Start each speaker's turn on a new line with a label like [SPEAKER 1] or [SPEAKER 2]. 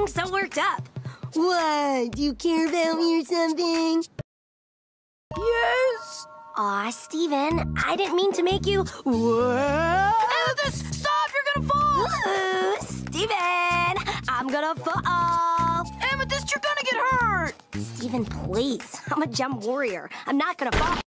[SPEAKER 1] getting so worked up?
[SPEAKER 2] What? Do you care about me or something?
[SPEAKER 3] Yes.
[SPEAKER 1] Aw, Steven, I didn't mean to make you...
[SPEAKER 3] What? Amethyst, stop! You're gonna fall!
[SPEAKER 1] Ooh, Steven, I'm gonna fall.
[SPEAKER 3] Amethyst, you're gonna get hurt!
[SPEAKER 1] Steven, please. I'm a jump warrior. I'm not gonna fall.